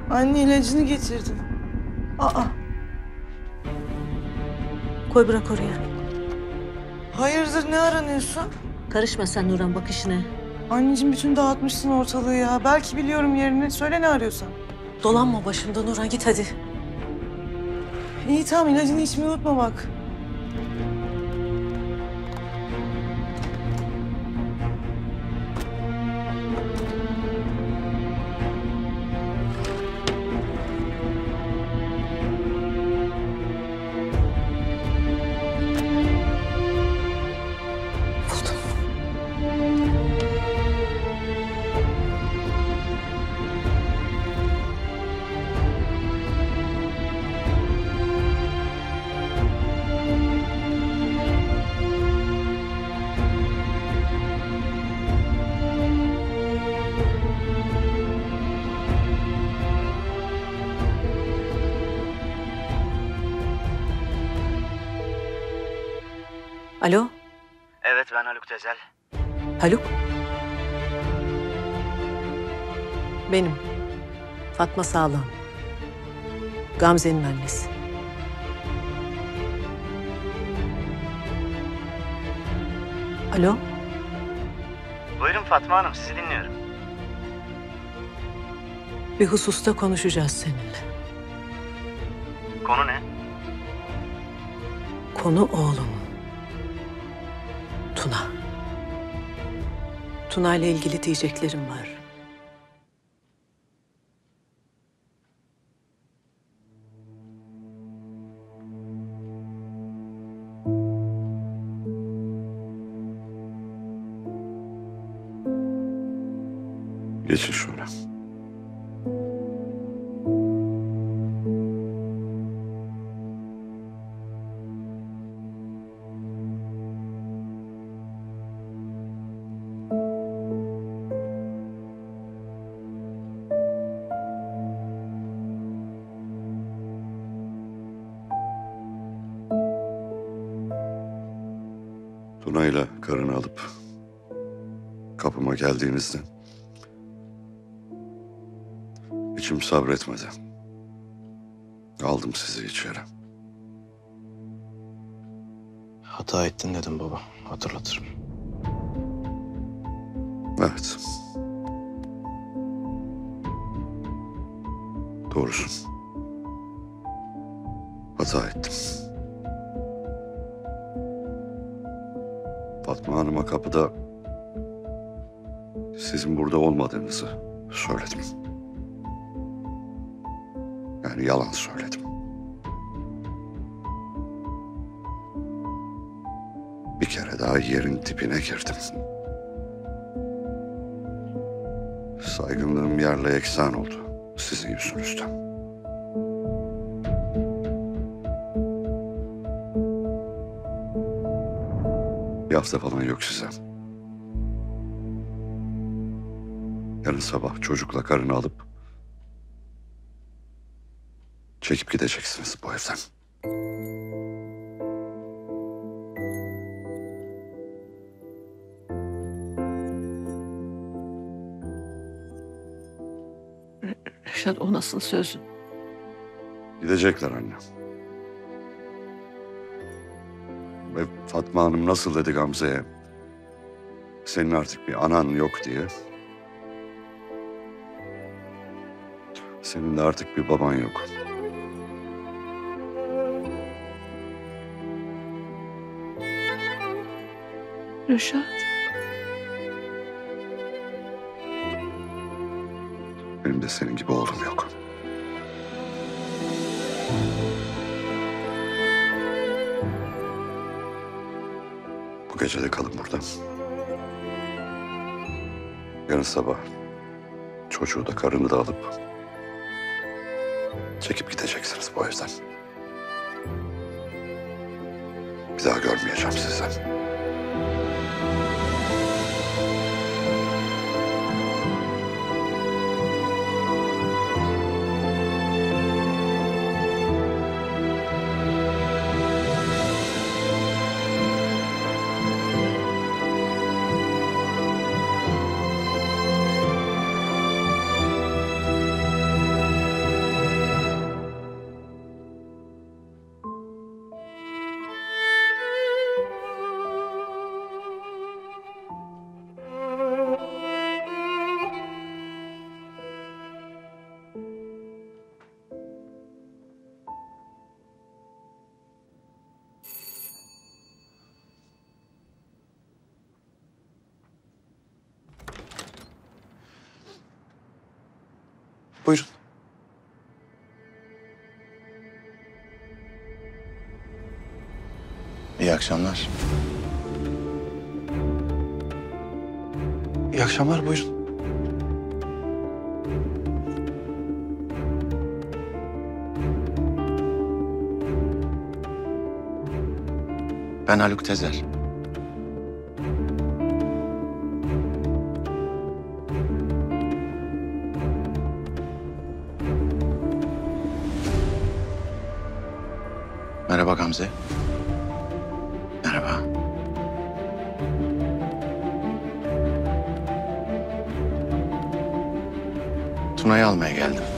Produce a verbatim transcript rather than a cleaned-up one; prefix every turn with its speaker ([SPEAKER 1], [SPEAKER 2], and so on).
[SPEAKER 1] Anne ilacını getirdim. Aa,
[SPEAKER 2] Koy bırak oraya.
[SPEAKER 1] hayırdır ne aranıyorsun?
[SPEAKER 2] Karışma sen Nurhan, bak işine.
[SPEAKER 1] Anneciğim bütün dağıtmışsın ortalığı ya. Belki biliyorum yerini. Söyle ne arıyorsan.
[SPEAKER 2] Dolanma başımda Nurhan, git hadi.
[SPEAKER 1] İyi tamam ilacını içmeyi unutma bak.
[SPEAKER 2] Alo,
[SPEAKER 3] Evet, ben Haluk Tezel.
[SPEAKER 2] Haluk? Benim. Fatma Sağlam. Gamze'nin annesi. Alo,
[SPEAKER 3] Buyurun Fatma Hanım, sizi dinliyorum.
[SPEAKER 2] bir hususta konuşacağız seninle.
[SPEAKER 3] Konu ne?
[SPEAKER 2] Konu oğlum. Tuna. Tuna ile ilgili diyeceklerim var.
[SPEAKER 4] Geçin şöyle. Tuna'yla karını alıp kapıma geldiğinizde içim sabretmedi. Aldım sizi içeri.
[SPEAKER 5] Hata ettin dedim baba. Hatırlatırım.
[SPEAKER 4] Evet. Doğrusun. Hata ettim. Fatma Hanım'a kapıda sizin burada olmadığınızı söyledim. Yani yalan söyledim. Bir kere daha yerin dibine girdim. Saygınlığım yerle yeksan oldu sizin yüzünüzden. Bir hafta falan yok size. Yarın sabah çocukla karını alıp çekip gideceksiniz bu evden.
[SPEAKER 2] Reşat, o nasıl söz?
[SPEAKER 4] Gidecekler anne. Ve Fatma Hanım nasıl dedi Gamze'ye? Senin artık bir anan yok diye. Senin de artık bir baban yok.
[SPEAKER 2] Reşat.
[SPEAKER 4] Benim de senin gibi oğlum yok. Bu gece de kalın burada. Yarın sabah çocuğu da karını da alıp çekip gideceksiniz bu evden. Bir daha görmeyeceğim sizi.
[SPEAKER 5] Buyurun. İyi akşamlar. İyi akşamlar, buyurun. Ben Haluk Tezer. Merhaba Gamze. Merhaba. Tuna'yı almaya geldim.